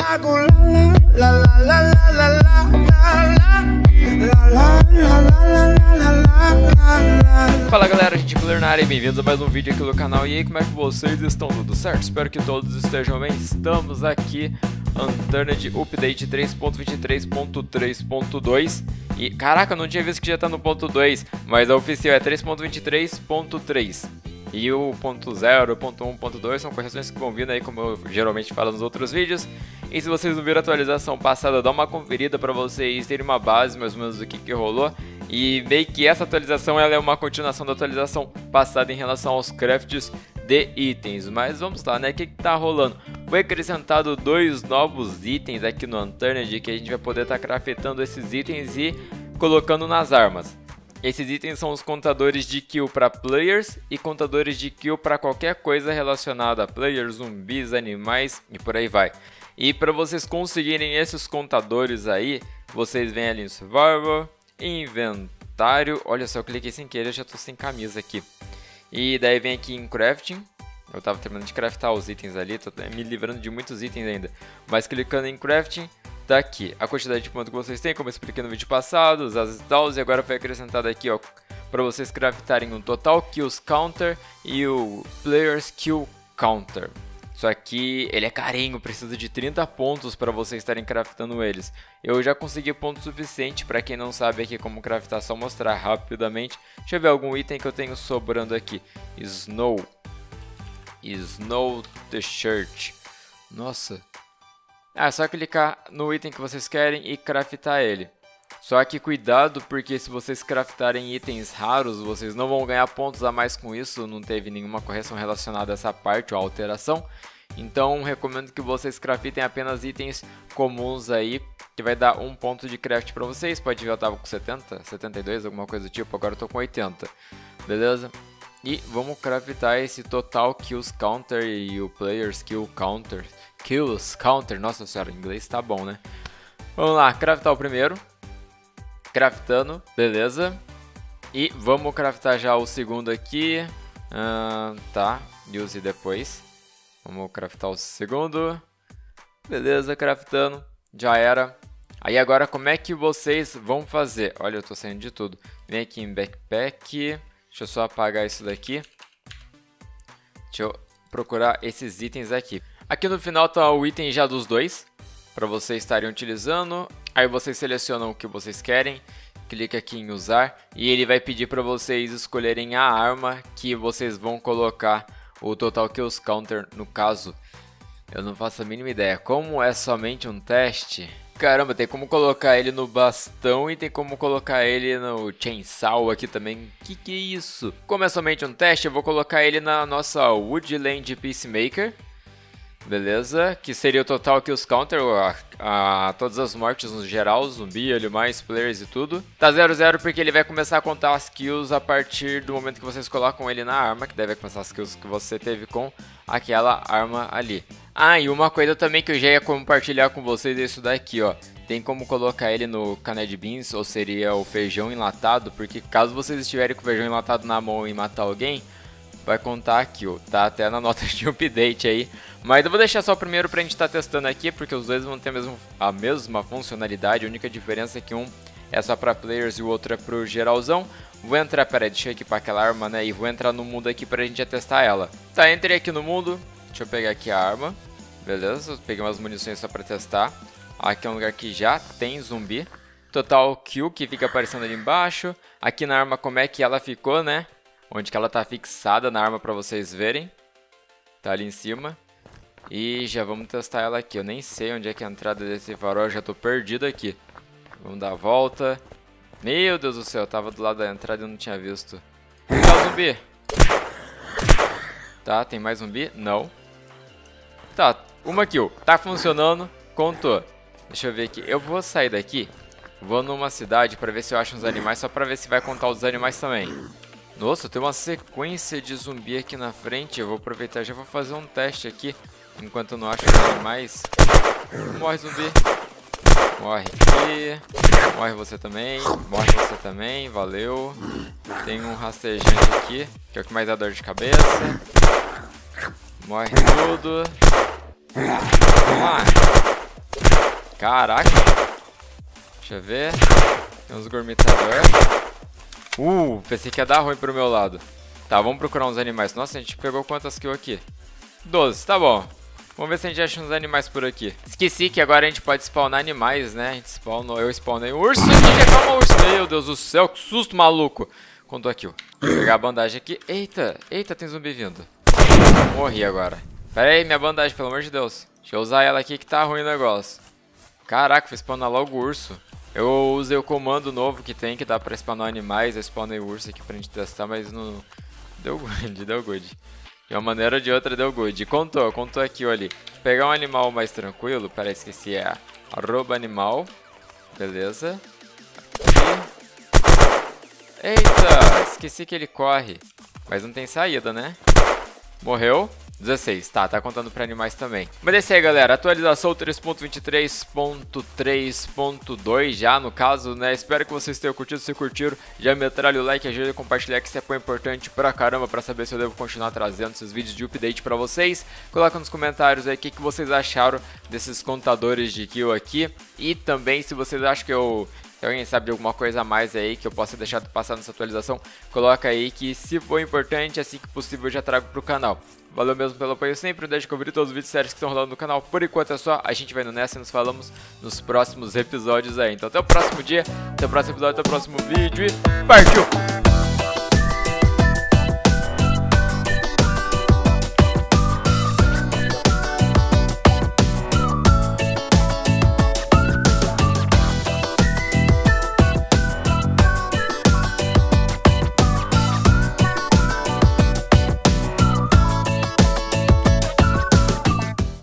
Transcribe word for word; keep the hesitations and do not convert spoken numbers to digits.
Fala galera, gente, Killer na área e bem-vindos a mais um vídeo aqui no canal. E aí, como é que vocês estão? Tudo certo? Espero que todos estejam bem. Estamos aqui, Unturned Update três ponto vinte e três ponto três ponto dois. E caraca, não tinha visto que já tá no ponto dois, mas a oficial é três ponto vinte e três ponto três. E o ponto zero, ponto um, ponto dois são correções que vão vindo aí, como eu geralmente falo nos outros vídeos. E se vocês não viram a atualização passada, dá uma conferida para vocês terem uma base mais ou menos do que, que rolou. E meio que essa atualização ela é uma continuação da atualização passada em relação aos crafts de itens. Mas vamos lá, né? O que, que tá rolando? Foi acrescentado dois novos itens aqui no Unturned, que a gente vai poder estar tá craftando esses itens e colocando nas armas. Esses itens são os contadores de kill para players e contadores de kill para qualquer coisa relacionada a players, zumbis, animais e por aí vai. E para vocês conseguirem esses contadores aí, vocês vêm ali em Survival, Inventário. Olha só, eu cliquei sem querer, já tô sem camisa aqui. E daí vem aqui em Crafting. Eu tava terminando de craftar os itens ali, tô me livrando de muitos itens ainda. Mas clicando em Crafting, tá aqui a quantidade de pontos que vocês têm, como eu expliquei no vídeo passado, as stalls, e agora foi acrescentado aqui, ó, para vocês craftarem um Total Kills Counter e o Players Kill Counter. Só que ele é carinho, precisa de trinta pontos para vocês estarem craftando eles. Eu já consegui ponto suficiente, para quem não sabe aqui como craftar, só mostrar rapidamente. Deixa eu ver algum item que eu tenho sobrando aqui. Snow. Snow T-shirt. Nossa. Ah, é só clicar no item que vocês querem e craftar ele. Só que cuidado, porque se vocês craftarem itens raros, vocês não vão ganhar pontos a mais com isso. Não teve nenhuma correção relacionada a essa parte ou alteração. Então recomendo que vocês craftem apenas itens comuns aí, que vai dar um ponto de craft pra vocês. Pode ver, eu tava com setenta, setenta e dois, alguma coisa do tipo, agora eu tô com oitenta. Beleza? E vamos craftar esse Total Kills Counter e o Players Kill Counter. Kills Counter, nossa senhora, em inglês tá bom, né? Vamos lá, craftar o primeiro. Craftando, beleza. E vamos craftar já o segundo aqui. uh, Tá, use depois. Vamos craftar o segundo. Beleza, craftando, já era. Aí agora como é que vocês vão fazer? Olha, eu tô saindo de tudo. Vem aqui em Backpack. Deixa eu só apagar isso daqui. Deixa eu procurar esses itens aqui. Aqui no final tá o item já dos dois, para vocês estarem utilizando. Aí vocês selecionam o que vocês querem, clica aqui em usar e ele vai pedir para vocês escolherem a arma que vocês vão colocar o Total Kills Counter. No caso, eu não faço a mínima ideia. Como é somente um teste, caramba, tem como colocar ele no bastão e tem como colocar ele no chainsaw aqui também. Que que é isso? Como é somente um teste, eu vou colocar ele na nossa Woodland Peacemaker. Beleza, que seria o Total Kills Counter, a, a todas as mortes no geral, zumbi, animais, players e tudo. Tá zero zero porque ele vai começar a contar as kills a partir do momento que vocês colocam ele na arma, que deve começar as kills que você teve com aquela arma ali. Ah, e uma coisa também que eu já ia compartilhar com vocês é isso daqui, ó. Tem como colocar ele no Canned Beans, ou seria o feijão enlatado, porque caso vocês estiverem com o feijão enlatado na mão e matar alguém, vai contar aqui, ó. Tá até na nota de update aí. Mas eu vou deixar só o primeiro pra gente estar tá testando aqui, porque os dois vão ter a mesma, a mesma funcionalidade. A única diferença é que um é só pra players e o outro é pro geralzão. Vou entrar, peraí, deixa eu equipar aquela arma, né? E vou entrar no mundo aqui pra gente já testar ela. Tá, entrei aqui no mundo. Deixa eu pegar aqui a arma. Beleza, peguei umas munições só pra testar. Aqui é um lugar que já tem zumbi. Total Kill, que fica aparecendo ali embaixo. Aqui na arma como é que ela ficou, né? Onde que ela tá fixada na arma pra vocês verem. Tá ali em cima. E já vamos testar ela aqui. Eu nem sei onde é que é a entrada desse farol. Eu já tô perdido aqui. Vamos dar a volta. Meu Deus do céu, eu tava do lado da entrada e eu não tinha visto. Tá o zumbi. Tá, tem mais zumbi? Não. Tá, uma kill. Tá funcionando. Contou. Deixa eu ver aqui. Eu vou sair daqui. Vou numa cidade pra ver se eu acho uns animais. Só pra ver se vai contar os animais também. Nossa, tem uma sequência de zumbi aqui na frente. Eu vou aproveitar, já vou fazer um teste aqui. Enquanto eu não acho os animais. Morre, zumbi. Morre aqui. Morre você também. Morre você também. Valeu. Tem um rastejante aqui, que é o que mais dá dor de cabeça. Morre tudo. Vamos lá. Caraca. Deixa eu ver. Tem uns gourmetador. Uh, pensei que ia dar ruim pro meu lado. Tá, vamos procurar uns animais. Nossa, a gente pegou quantas kills aqui? doze, tá bom. Vamos ver se a gente acha uns animais por aqui. Esqueci que agora a gente pode spawnar animais, né? A gente spawnou, eu spawnei um urso. Calma, urso. Meu Deus do céu, que susto, maluco. Contou aqui, ó. Vou pegar a bandagem aqui. Eita, eita, tem zumbi vindo. Morri agora. Pera aí, minha bandagem, pelo amor de Deus. Deixa eu usar ela aqui que tá ruim o negócio. Caraca, fui spawnar logo o urso. Eu usei o comando novo que tem, que dá pra spawnar animais. Eu spawnei o urso aqui pra gente testar, mas não... Deu good, deu good. De uma maneira ou de outra deu good. Contou, contou aqui, olha ali. Vou pegar um animal mais tranquilo. Pera, esqueci, é arroba animal. Beleza. Aqui. Eita, esqueci que ele corre. Mas não tem saída, né? Morreu. dezesseis, tá, tá contando pra animais também. Mas é isso aí, galera, atualização três ponto vinte e três ponto três ponto dois já, no caso, né, espero que vocês tenham curtido. Se curtiram, já metralha o like, ajuda a compartilhar, que isso é importante pra caramba, pra saber se eu devo continuar trazendo esses vídeos de update pra vocês. Coloca nos comentários aí o que, que vocês acharam desses contadores de kill aqui, e também se vocês acham que eu... Se alguém sabe de alguma coisa a mais aí que eu possa deixar de passar nessa atualização, coloca aí que, se for importante, assim que possível eu já trago pro canal. Valeu mesmo pelo apoio sempre, não deixe de conferir todos os vídeos sérios que estão rolando no canal. Por enquanto é só, a gente vai indo nessa e nos falamos nos próximos episódios aí. Então até o próximo dia, até o próximo episódio, até o próximo vídeo e partiu!